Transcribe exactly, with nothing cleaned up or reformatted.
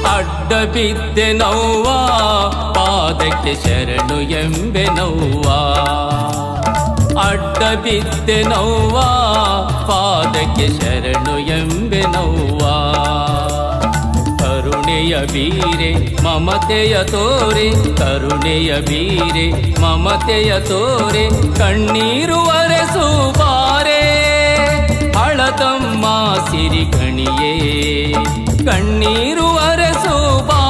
ಅಡ್ಡ ಬಿದ್ದೆ ನವ್ವ ಪಾದಕ್ಕೆ ಶರಣು ಎಂಬೆ ನವ್ವ ಅಡ್ಡ ಬಿದ್ದೆ ನವ್ವ ಪಾದಕ್ಕೆ ಶರಣು ಎಂಬೆ ನವ್ವ ಕರುಣೆಯ ಬೀರೆ ಮಮತೆಯ ತೋರೆ ಕರುಣೆಯ ಬೀರೆ ಮಮತೆಯ ತೋರೆ ಕಣ್ಣೀರು ಒರೆಸು ಬಾರೆ ಹಳತಮ್ಮ ಸಿರಿಗಣಿಯೇ ಕಣ್ಣೀರು ಒರೆಸು ಬಾ